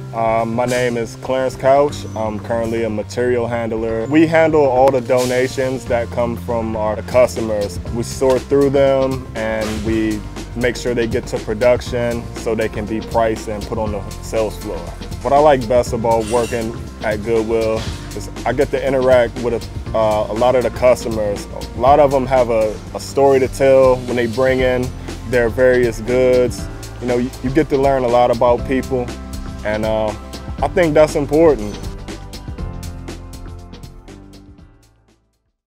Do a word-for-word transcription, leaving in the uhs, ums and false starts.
Um, my name is Clarence Couch. I'm currently a material handler. We handle all the donations that come from our customers. We sort through them and we make sure they get to production so they can be priced and put on the sales floor. What I like best about working at Goodwill is I get to interact with a, uh, a lot of the customers. A lot of them have a, a story to tell when they bring in their various goods. You know, you, you get to learn a lot about people, and uh, I think that's important.